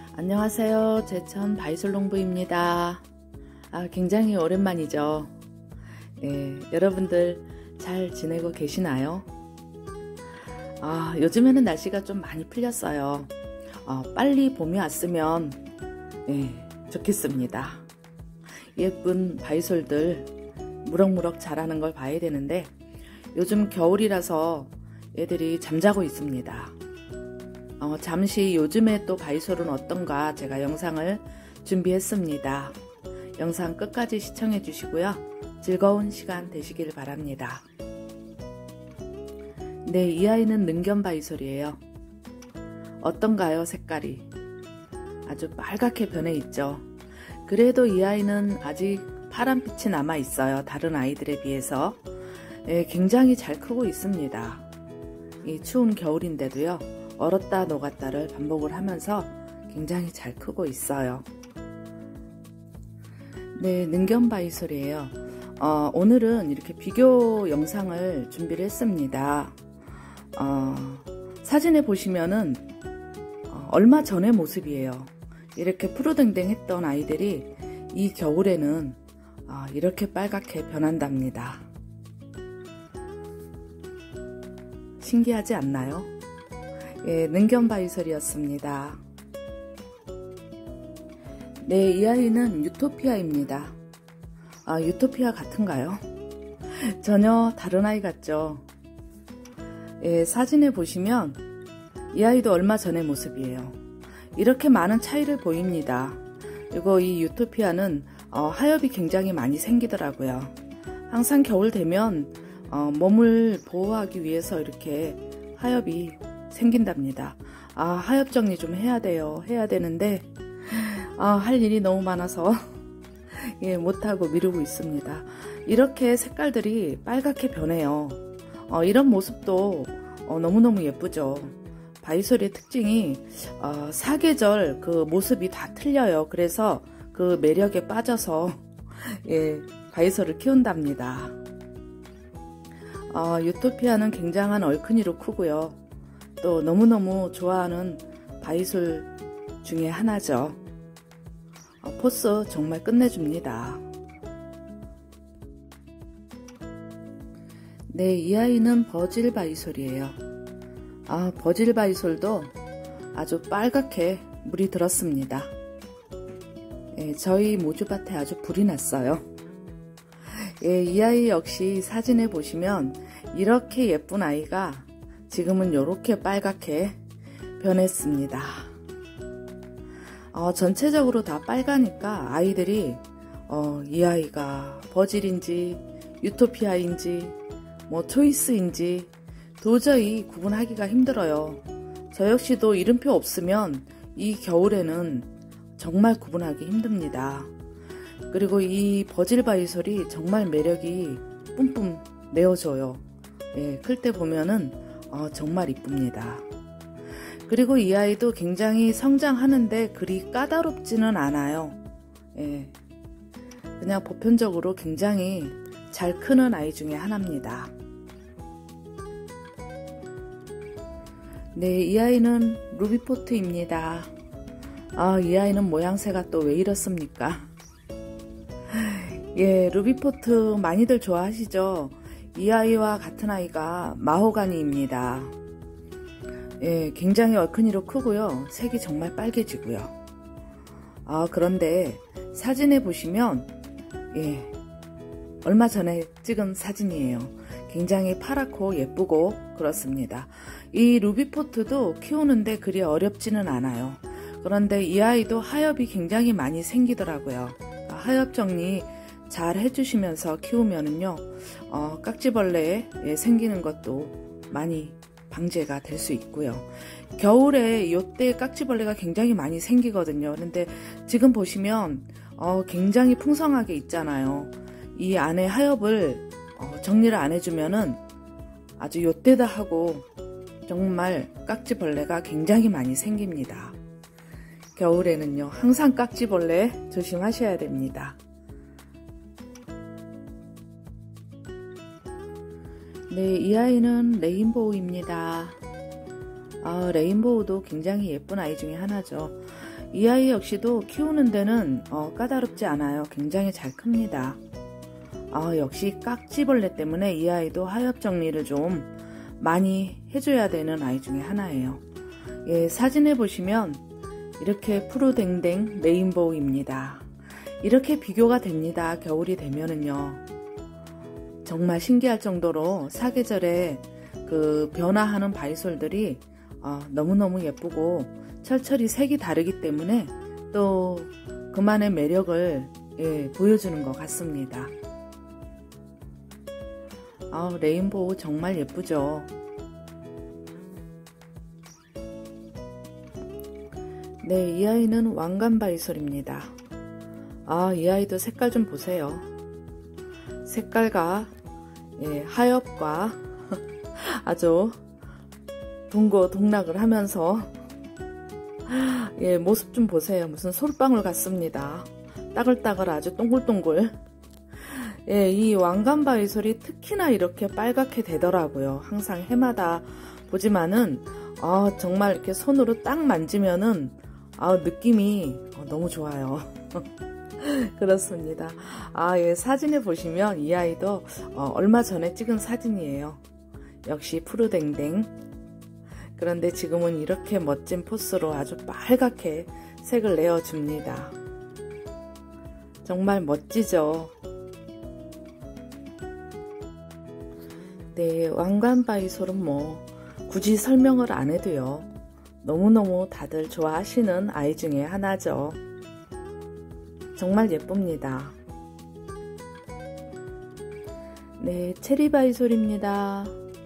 안녕하세요. 제천 바이솔농부입니다. 굉장히 오랜만이죠. 여러분들 잘 지내고 계시나요? 요즘에는 날씨가 좀 많이 풀렸어요. 빨리 봄이 왔으면 좋겠습니다. 예쁜 바이솔들 무럭무럭 자라는 걸 봐야 되는데 요즘 겨울이라서 애들이 잠자고 있습니다. 잠시 요즘에 또 바이솔은 어떤가 제가 영상을 준비했습니다. 영상 끝까지 시청해 주시고요. 즐거운 시간 되시길 바랍니다. 네, 이 아이는 능견 바이솔이에요. 어떤가요, 색깔이? 아주 빨갛게 변해 있죠. 그래도 이 아이는 아직 파란빛이 남아 있어요. 다른 아이들에 비해서. 굉장히 잘 크고 있습니다. 이 추운 겨울인데도요. 얼었다 녹았다를 반복을 하면서 굉장히 잘 크고 있어요. 네, 능견 바이솔이에요. 오늘은 이렇게 비교 영상을 준비를 했습니다. 사진에 보시면은 얼마 전의 모습이에요. 이렇게 푸르댕댕했던 아이들이 이 겨울에는 이렇게 빨갛게 변한답니다. 신기하지 않나요? 능견 바이솔이었습니다. 네, 이 아이는 유토피아입니다. 유토피아 같은가요? 전혀 다른 아이 같죠? 사진에 보시면 이 아이도 얼마 전의 모습이에요. 이렇게 많은 차이를 보입니다. 그리고 이 유토피아는 하엽이 굉장히 많이 생기더라고요. 항상 겨울 되면 몸을 보호하기 위해서 이렇게 하엽이 생긴답니다. 하엽 정리 좀 해야 돼요. 해야 되는데 할 일이 너무 많아서 못하고 미루고 있습니다. 이렇게 색깔들이 빨갛게 변해요. 이런 모습도 너무너무 예쁘죠. 바이솔의 특징이 사계절 그 모습이 다 틀려요. 그래서 그 매력에 빠져서 바이솔을 키운답니다. 유토피아는 굉장한 얼큰이로 크고요. 또 너무너무 좋아하는 바이솔 중에 하나죠. 포스 정말 끝내줍니다. 네, 이 아이는 버질 바이솔이에요. 버질 바이솔도 아주 빨갛게 물이 들었습니다. 저희 모주밭에 아주 불이 났어요. 이 아이 역시 사진에 보시면 이렇게 예쁜 아이가 지금은 이렇게 빨갛게 변했습니다. 전체적으로 다 빨가니까 아이들이 이 아이가 버질인지 유토피아인지 초이스인지 도저히 구분하기가 힘들어요. 저 역시도 이름표 없으면 이 겨울에는 정말 구분하기 힘듭니다. 그리고 이 버질 바이솔이 정말 매력이 뿜뿜 내어줘요. 클 때 보면은 정말 이쁩니다. 그리고 이 아이도 굉장히 성장하는데 그리 까다롭지는 않아요. 그냥 보편적으로 굉장히 잘 크는 아이 중에 하나입니다. 네, 이 아이는 루비포트입니다. 이 아이는 모양새가 또 왜 이렇습니까? 루비포트 많이들 좋아하시죠? 이 아이와 같은 아이가 마호가니입니다. 굉장히 얼큰이로 크고요. 색이 정말 빨개지고요. 그런데 사진에 보시면 얼마 전에 찍은 사진이에요. 굉장히 파랗고 예쁘고 그렇습니다. 이 루비포트도 키우는데 그리 어렵지는 않아요. 그런데 이 아이도 하엽이 굉장히 많이 생기더라고요. 하엽 정리 잘 해주시면서 키우면은요, 깍지벌레 생기는 것도 많이 방제가 될 수 있고요. 겨울에 이때 깍지벌레가 굉장히 많이 생기거든요. 그런데 지금 보시면 굉장히 풍성하게 있잖아요. 이 안에 하엽을 정리를 안 해주면은 아주 이때다 하고 정말 깍지벌레가 굉장히 많이 생깁니다. 겨울에는요, 항상 깍지벌레 조심하셔야 됩니다. 네, 이 아이는 레인보우입니다. 레인보우도 굉장히 예쁜 아이 중에 하나죠. 이 아이 역시도 키우는 데는 까다롭지 않아요. 굉장히 잘 큽니다. 역시 깍지벌레 때문에 이 아이도 하엽 정리를 좀 많이 해줘야 되는 아이 중에 하나예요. 예, 사진에 보시면 이렇게 푸르댕댕 레인보우입니다. 이렇게 비교가 됩니다. 겨울이 되면은요. 정말 신기할 정도로 사계절에 그 변화하는 바이솔들이 너무너무 예쁘고 철철이 색이 다르기 때문에 또 그만의 매력을 보여주는 것 같습니다. 레인보우 정말 예쁘죠. 네, 이 아이는 왕관바이솔입니다. 이 아이도 색깔 좀 보세요. 색깔과 하엽과 아주 동고동락을 하면서 모습 좀 보세요. 무슨 솔방울 같습니다. 따글따글 아주 동글동글. 이 왕관바이솔이 특히나 이렇게 빨갛게 되더라고요. 항상 해마다 보지만은 정말 이렇게 손으로 딱 만지면은 느낌이 너무 좋아요. 그렇습니다. 사진에 보시면 이 아이도 얼마 전에 찍은 사진이에요. 역시 푸르댕댕. 그런데 지금은 이렇게 멋진 포스로 아주 빨갛게 색을 내어줍니다. 정말 멋지죠. 네, 왕관바이솔은 뭐 굳이 설명을 안 해도요. 너무너무 다들 좋아하시는 아이 중에 하나죠. 정말 예쁩니다. 네, 체리바이솔입니다.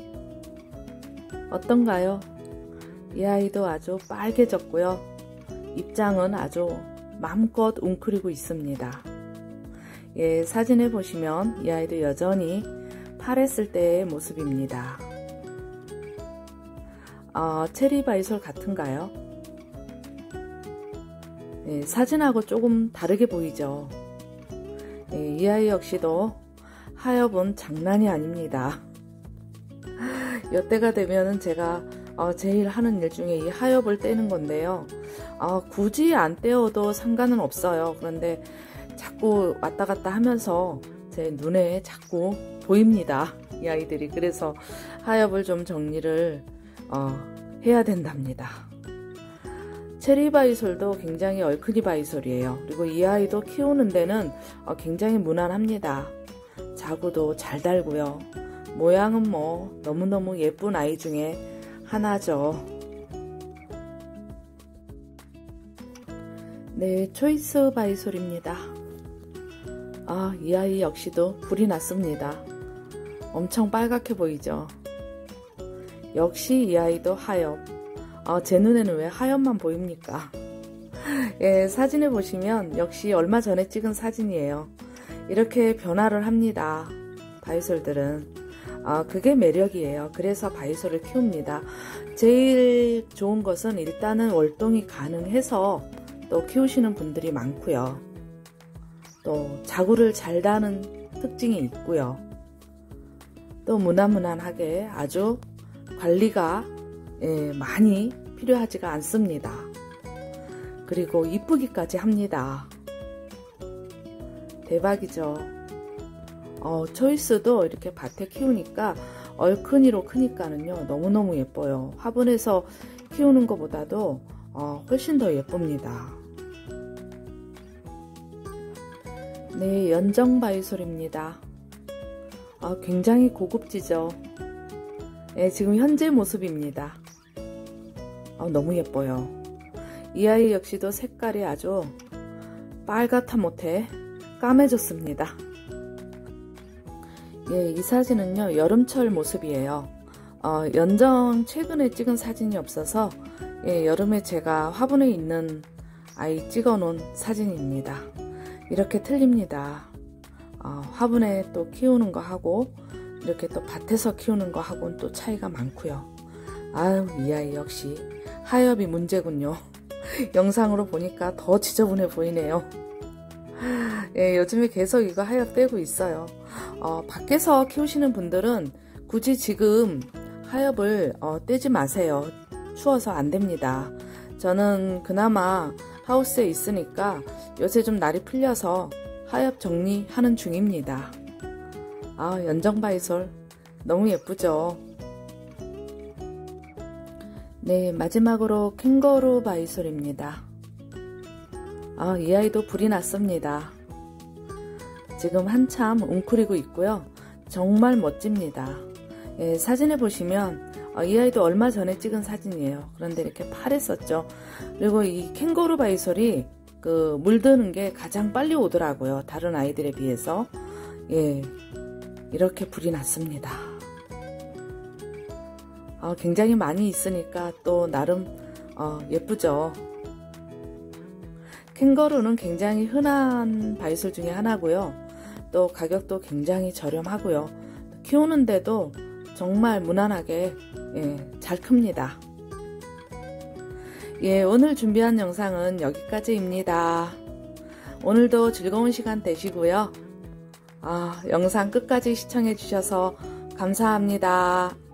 어떤가요? 이 아이도 아주 빨개졌고요. 입장은 아주 마음껏 웅크리고 있습니다. 사진에 보시면 이 아이도 여전히 파랬을 때의 모습입니다. 체리바이솔 같은가요? 사진하고 조금 다르게 보이죠. 이 아이 역시도 하엽은 장난이 아닙니다. 이때가 되면은 제가 제일 하는 일 중에 이 하엽을 떼는 건데요. 굳이 안 떼어도 상관은 없어요. 그런데 자꾸 왔다 갔다 하면서 제 눈에 자꾸 보입니다. 이 아이들이. 그래서 하엽을 좀 정리를 해야 된답니다. 체리바이솔도 굉장히 얼큰이 바이솔이에요. 그리고 이 아이도 키우는 데는 굉장히 무난합니다. 자구도 잘 달고요. 모양은 뭐 너무너무 예쁜 아이 중에 하나죠. 네, 초이스 바이솔입니다. 이 아이 역시도 불이 났습니다. 엄청 빨갛게 보이죠. 역시 이 아이도 하엽. 제 눈에는 왜 하엽만 보입니까? 사진을 보시면 역시 얼마 전에 찍은 사진이에요. 이렇게 변화를 합니다. 바이솔들은. 그게 매력이에요. 그래서 바이솔을 키웁니다. 제일 좋은 것은 일단은 월동이 가능해서 또 키우시는 분들이 많고요. 또 자구를 잘 다는 특징이 있고요. 또 무난무난하게 아주 관리가 많이 필요하지가 않습니다. 그리고 이쁘기까지 합니다. 대박이죠. 초이스도 이렇게 밭에 키우니까 얼큰이로 크니까는요 너무너무 예뻐요. 화분에서 키우는 것보다도 훨씬 더 예쁩니다. 네, 연정바이솔입니다. 굉장히 고급지죠. 지금 현재 모습입니다. 너무 예뻐요. 이 아이 역시도 색깔이 아주 빨갛다 못해 까매졌습니다. 이 사진은요 여름철 모습이에요. 연정 최근에 찍은 사진이 없어서 여름에 제가 화분에 있는 아이 찍어 놓은 사진입니다. 이렇게 틀립니다. 화분에 또 키우는 거 하고 이렇게 또 밭에서 키우는 거 하고는 또 차이가 많고요. 이 아이 역시 하엽이 문제군요. 영상으로 보니까 더 지저분해 보이네요. 요즘에 계속 이거 하엽 떼고 있어요. 밖에서 키우시는 분들은 굳이 지금 하엽을 떼지 마세요. 추워서 안 됩니다. 저는 그나마 하우스에 있으니까 요새 좀 날이 풀려서 하엽 정리하는 중입니다. 아, 연정바이솔 너무 예쁘죠? 네, 마지막으로 캥거루 바이솔입니다. 아, 이 아이도 불이 났습니다. 지금 한참 웅크리고 있고요. 정말 멋집니다. 예, 사진에 보시면 이 아이도 얼마 전에 찍은 사진이에요. 그런데 이렇게 파랬었죠. 그리고 이 캥거루 바이솔이 물드는 게 가장 빨리 오더라고요. 다른 아이들에 비해서. 예, 이렇게 불이 났습니다. 굉장히 많이 있으니까 또 나름 예쁘죠. 캥거루는 굉장히 흔한 바이솔 중에 하나고요. 또 가격도 굉장히 저렴하고요. 키우는데도 정말 무난하게 잘 큽니다. 예, 오늘 준비한 영상은 여기까지입니다. 오늘도 즐거운 시간 되시고요. 영상 끝까지 시청해 주셔서 감사합니다.